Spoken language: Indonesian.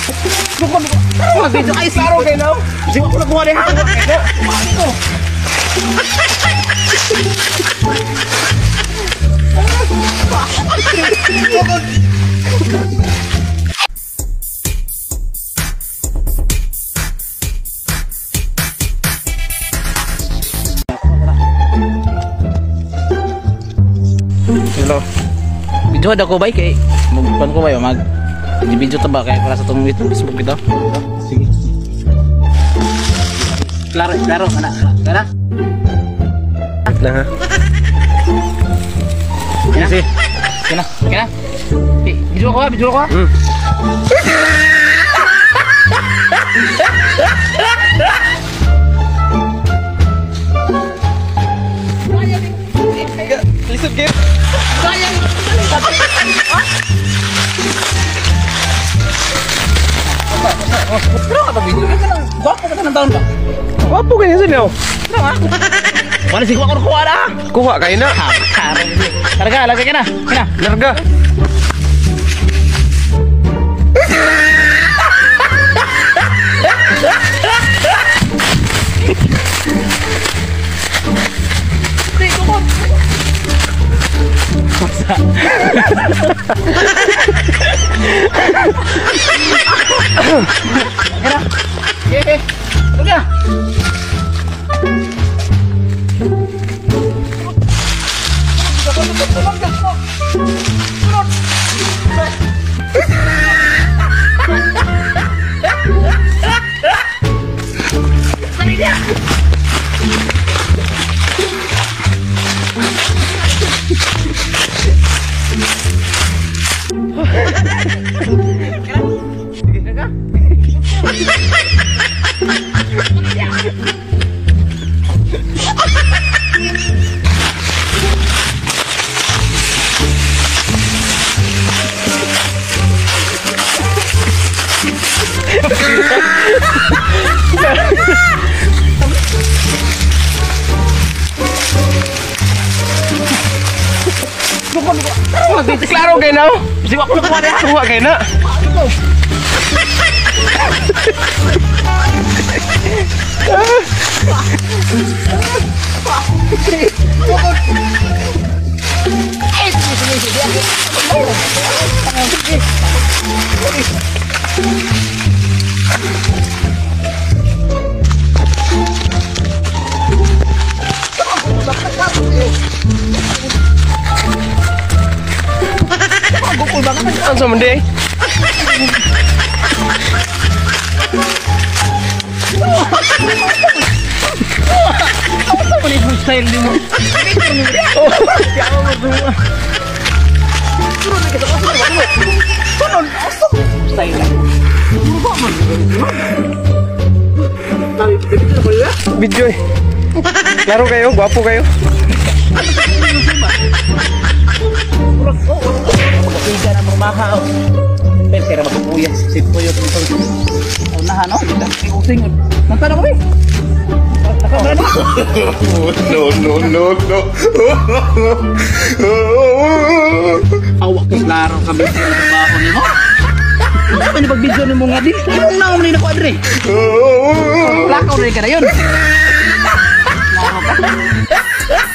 Video ay klaro kayo no. Di mo ko nakuha din. Hello. Video ada ko baik kay magpan ko ba mag video to ba kay para sa tong Facebook ito. Sige. Klaro, klaro mana? Klaro. Nah. Sige. Kena, kena. Video ko, video ko. Lisod kayo. Sayang. Pero apa video? Gwapo ka ng taon ba? Wapo kayo sa niyo. Mana sih gua kuha dah. Kuha kayo na. Larga, larga kena. Kena. Larga. Klaro kayo na. Sige ako nakuha na. Kuha kayo na. Gukul banget langsung mending. Apa nih freestyle di mo? Ya Allah berdua. Turun kita turun. Style. Video. Klaro kayo, gwapo kayo. Tiga na mamahal. Pero sira magpuyas sit po yung tungkol. Unahan no, kita using. Mantara mo eh. No. Awak kay klaro kami sa trabaho nimo. Ano ni pag-video nimo nga di? Imong naon ni nako adre. Lakaw rin ka na yun. Klaro ka.